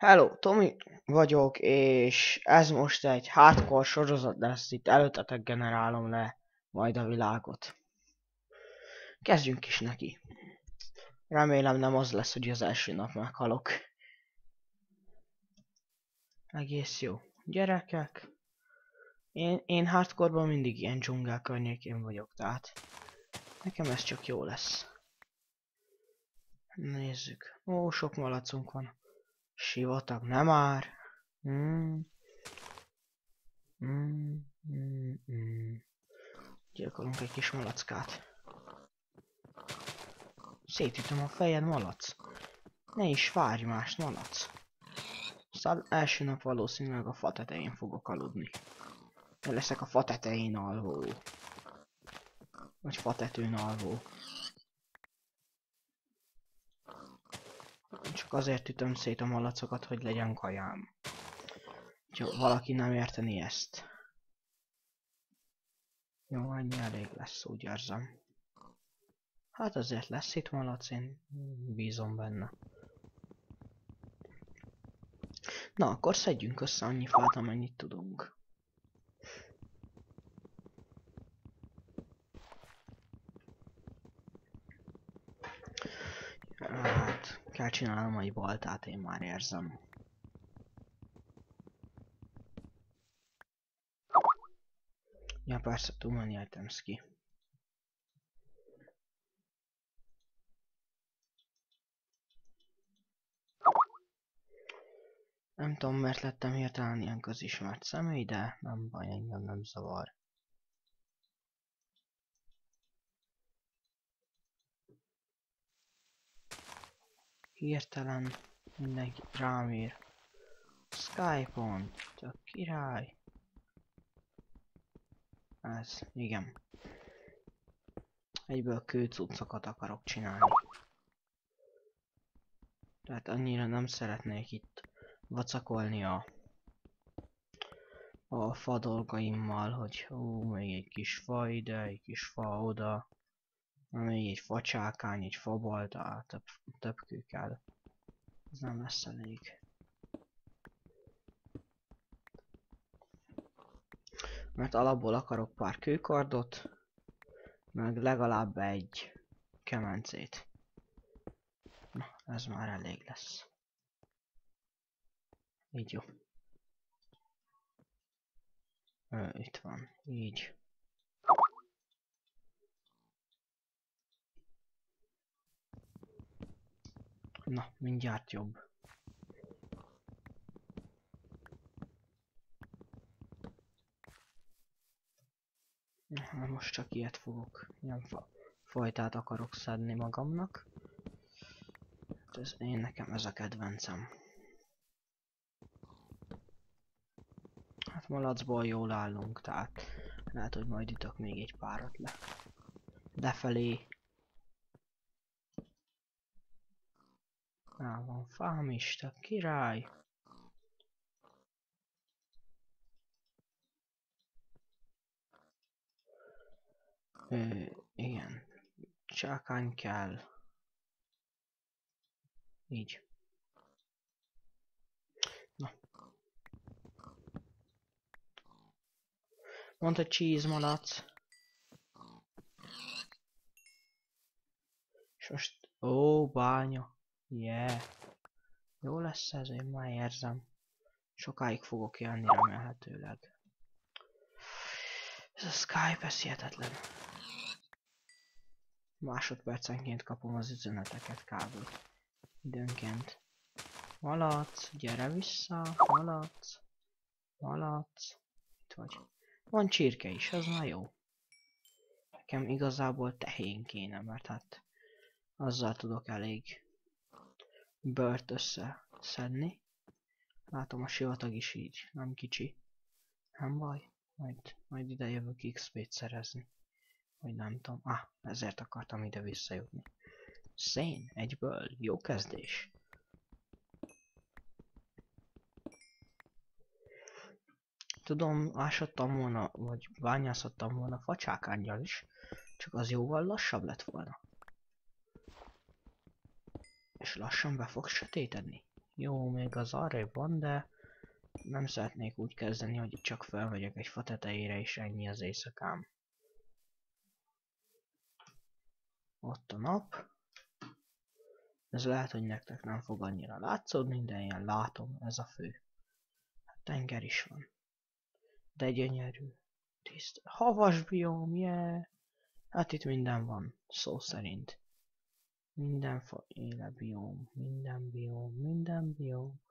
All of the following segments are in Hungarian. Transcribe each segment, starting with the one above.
Hello, Tomi vagyok, és ez most egy hardcore sorozat lesz, itt előttetek generálom le majd a világot. Kezdjünk is neki. Remélem nem az lesz, hogy az első nap meghalok. Egész jó. Gyerekek, én hardcore-ban mindig ilyen dzsungel környékén vagyok, tehát nekem ez csak jó lesz. Nézzük. Ó, sok malacunk van. Sivatag, nem már. Gyilkolunk egy kis malackát. Szétütöm a fejed, malac. Ne is várj más, malac. Aztán első nap valószínűleg a fa tetején fogok aludni. Én leszek a fa tetején alvó. Vagy fa tetőn alvó. Csak azért ütöm szét a malacokat, hogy legyen kajám. Ha valaki nem érteni ezt. Jó, ennyi elég lesz, úgy érzem. Hát azért lesz itt malac, én bízom benne. Na, akkor szedjünk össze annyi fát, amennyit tudunk. Hát, kell csinálnom egy baltát, én már érzem. Ja, persze, too many items ki. Nem tudom, mert lettem hirtelen ilyen közismert személy, de nem baj, engem nem zavar. Hirtelen mindenki rám ír. Skype-on, tök király. Ez, igen. Egyből kőcuccokat akarok csinálni. Tehát annyira nem szeretnék itt vacakolni a fa dolgaimmal, hogy még egy kis fa ide, egy kis fa oda. Még egy facsákány, egy fabalta, több kő kell. Ez nem lesz elég. Mert alapból akarok pár kőkardot, meg legalább egy kemencét. Na, ez már elég lesz. Így jó. Itt van, így. Na, mindjárt jobb. Most csak ilyet fogok, ilyen fajtát akarok szedni magamnak. Nekem ez a kedvencem. Hát malacból jól állunk, tehát lehet, hogy majd ütök még egy párat le. Lefelé. Van fám is, te király. Igen. Csákány kell. Így. Na. Mondta cheese malac. És most... Ó, bánya. Yeah. Jó lesz ez, én már érzem. Sokáig fogok élni remélhetőleg. Ez a Skype, ez hihetetlen. Másodpercenként kapom az üzeneteket kb. Időnként. Malac, gyere vissza, malac. Malac. Itt vagy. Van csirke is, az már jó. Nekem igazából tehén kéne, mert hát azzal tudok elég bört összeszedni. Látom, a sivatag is így, nem kicsi. Nem baj, majd ide jövök XP-t szerezni. Vagy nem tudom. Ezért akartam ide visszajutni. Szén, egyből, jó kezdés. Tudom, ásattam volna, vagy bányászhattam volna facsákánnyal is, csak az jóval lassabb lett volna. És lassan be fog sötétedni. Jó, még az arrébb van, de nem szeretnék úgy kezdeni, hogy csak felmegyek egy fa tetejére, és ennyi az éjszakám. Ott a nap. Ez lehet, hogy nektek nem fog annyira látszódni, de én látom, ez a fő. Hát tenger is van. De gyönyörű. Tiszta. Havas bióm, yeah! Hát itt minden van, szó szerint. Mindenféle bióm, minden bióm, minden bióm.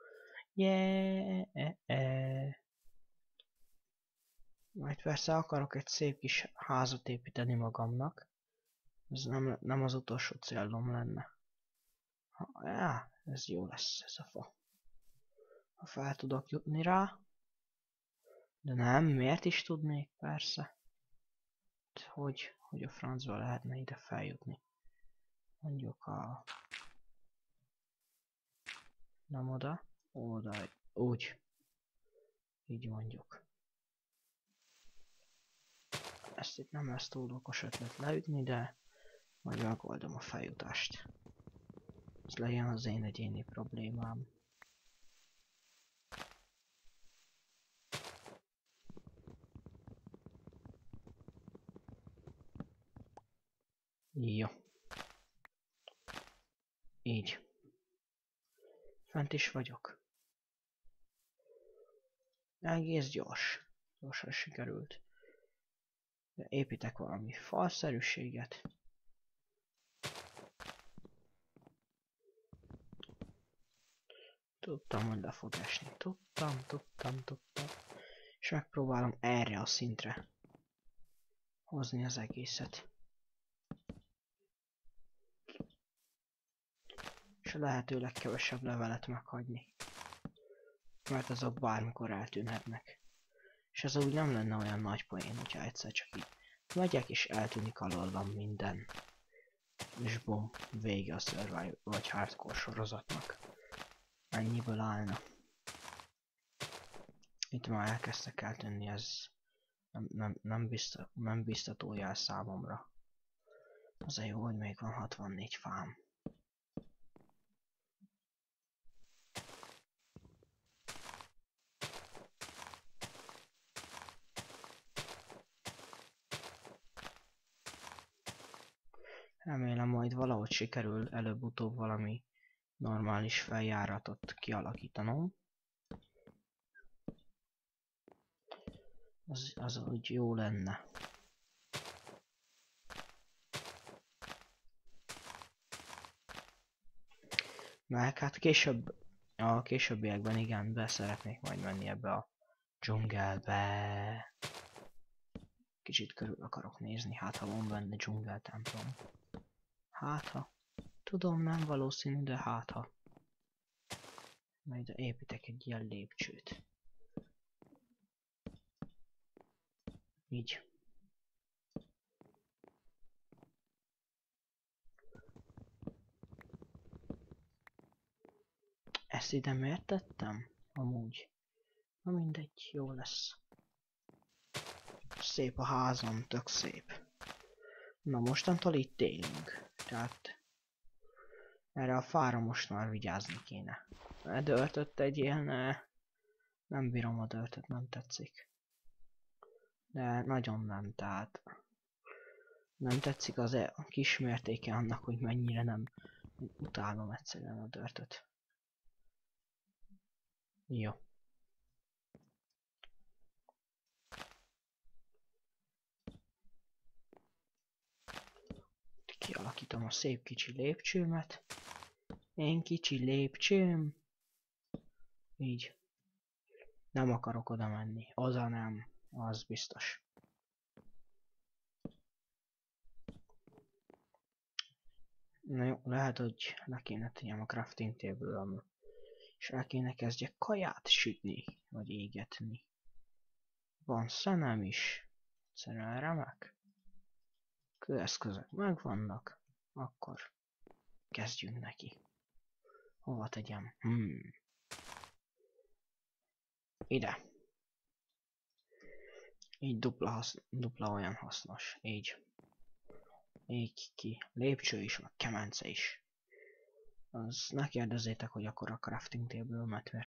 Yeah! Majd persze akarok egy szép kis házat építeni magamnak. Ez nem az utolsó célom lenne. Ez jó lesz, ez a fa. Ha fel tudok jutni rá. De nem, miért is tudnék, persze. Hogy a francba lehetne ide feljutni. Mondjuk a... Nem oda, oda, úgy. Így mondjuk. Ezt itt nem lesz túl okos ötlet leütni, de majd megoldom a feljutást. Ez legyen az én egyéni problémám. Jó. Így. Fent is vagyok. Egész gyors. Gyorsan sikerült. De építek valami falszerűséget. Tudtam, hogy le fog esni. Tudtam. És megpróbálom erre a szintre hozni az egészet. És a lehető legkevesebb levelet meghagyni. Mert azok bármikor eltűnhetnek. És ez úgy nem lenne olyan nagy poén, hogyha egyszer csak így megyek és eltűnik alólam minden. És bum, vége a survival vagy hardcore sorozatnak. Ennyiből állna. Itt már elkezdtek eltűnni, ez nem biztató jel számomra. Az a jó, hogy még van 64 fám. Remélem majd valahogy sikerül előbb-utóbb valami normális feljáratot kialakítanom. Az úgy jó lenne. Mert hát a későbbiekben igen, be szeretnék majd menni ebbe a dzsungelbe. Kicsit körül akarok nézni, hát ha van benne dzsungel templom. Hát ha. Tudom, nem valószínű, de hát ha. Majd építek egy ilyen lépcsőt. Így. Ezt ide miért tettem? Amúgy. Na mindegy, jó lesz. Szép a házam, tök szép. Na mostantól itt élünk. Tehát erre a fára most már vigyázni kéne. Dörtöt tegyél, ne. Nem bírom a dörtöt, nem tetszik. De nagyon nem, tehát nem tetszik az a kis mértéke annak, hogy mennyire nem utálom egyszerűen a dörtöt. Jó. Kialakítom a szép kicsi lépcsőmet. Én kicsi lépcsőm. Így. Nem akarok oda menni. Oda nem. Az biztos. Na jó, lehet, hogy le kéne tegyem a crafting table-öm. És el kéne kezdjek kaját sütni. Vagy égetni. Van szenem is. Egyszerűen remek. Kőeszközök megvannak. Akkor kezdjünk neki. Hova tegyem? Ide. Így dupla olyan hasznos. Így ki. Lépcső is, meg kemence is. az ne kérdezzétek, hogy akkor a crafting table-ömet